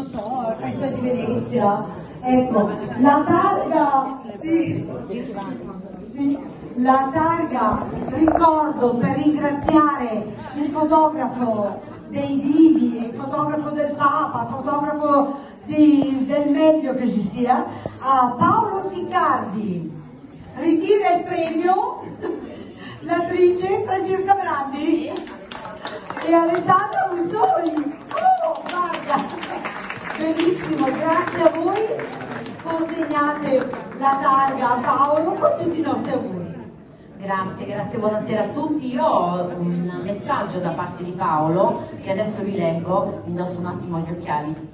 non so, questa di Venezia. Ecco, la targa, sì, la targa, ricordo, per ringraziare il fotografo dei divi, il fotografo del Papa, il fotografo del meglio che ci sia, a Paolo Siccardi. Ritira il premio l'attrice Francesca Brandi e Alessandra Mussoli. Oh, guarda, bellissimo, grazie a voi. Consegnate la targa a Paolo con tutti i nostri auguri. Grazie, buonasera a tutti. Io ho un messaggio da parte di Paolo che adesso vi leggo, indosso un attimo gli occhiali.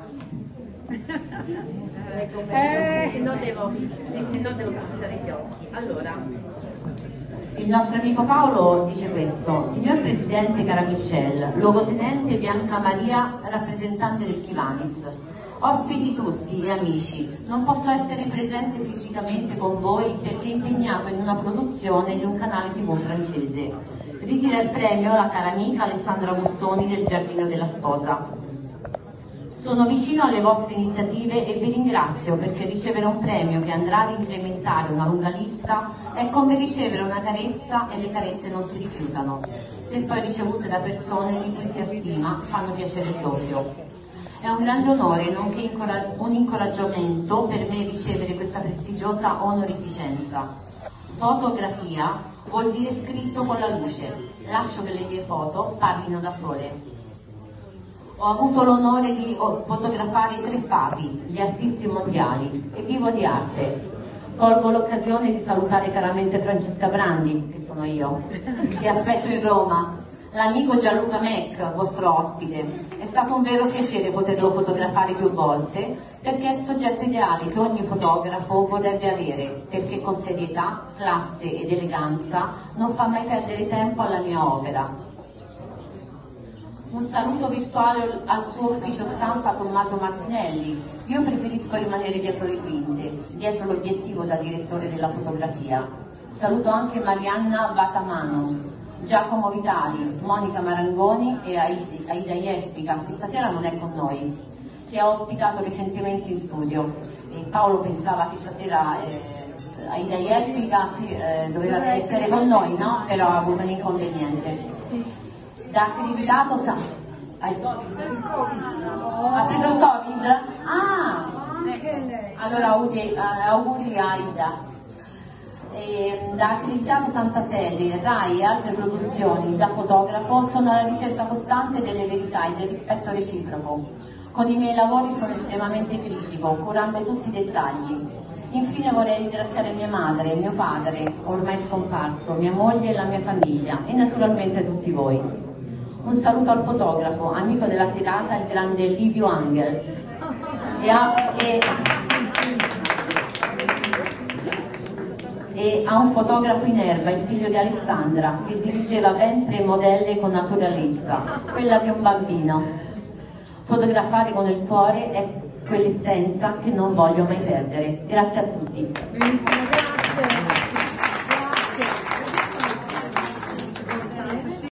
Se no devo passare gli occhi. Allora, il nostro amico Paolo dice questo: signor Presidente, cara Michelle, luogotenente Bianca Maria, rappresentante del Kivanis, ospiti tutti e amici, non posso essere presente fisicamente con voi perché impegnato in una produzione di un canale TV francese. Ritira il premio la cara amica Alessandra Mustoni del Giardino della Sposa. Sono vicino alle vostre iniziative e vi ringrazio perché ricevere un premio che andrà ad incrementare una lunga lista è come ricevere una carezza e le carezze non si rifiutano. Se poi ricevute da persone di cui si stima, fanno piacere il doppio. È un grande onore, nonché un incoraggiamento per me ricevere questa prestigiosa onorificenza. Fotografia vuol dire scritto con la luce. Lascio che le mie foto parlino da sole. Ho avuto l'onore di fotografare 3 papi, gli artisti mondiali, e vivo di arte. Colgo l'occasione di salutare caramente Francesca Brandi, che sono io, che aspetto in Roma, l'amico Gianluca Mec, vostro ospite. È stato un vero piacere poterlo fotografare più volte, perché è il soggetto ideale che ogni fotografo vorrebbe avere, perché con serietà, classe ed eleganza non fa mai perdere tempo alla mia opera. Un saluto virtuale al suo ufficio stampa Tommaso Martinelli. Io preferisco rimanere dietro le quinte, dietro l'obiettivo da direttore della fotografia. Saluto anche Marianna Vatamano, Giacomo Vitali, Monica Marangoni e Aida Jespica, che stasera non è con noi, che ha ospitato recentemente in studio. E Paolo pensava che stasera Aida Jespica doveva essere con noi, no? Però ha avuto un inconveniente. Da accreditato ha preso il Covid? Ah! Allora auguri a Aida. Da accreditato Santa Sede, Rai e altre produzioni, da fotografo sono alla ricerca costante delle verità e del rispetto reciproco. Con i miei lavori sono estremamente critico, curando tutti i dettagli. Infine vorrei ringraziare mia madre, mio padre, ormai scomparso, mia moglie e la mia famiglia, e naturalmente tutti voi. Un saluto al fotografo, amico della serata, il grande Livio Angel, e a un fotografo in erba, il figlio di Alessandra, che dirigeva ben 3 modelle con naturalezza, quella di un bambino. Fotografare con il cuore è quell'essenza che non voglio mai perdere. Grazie a tutti. Benissimo, grazie.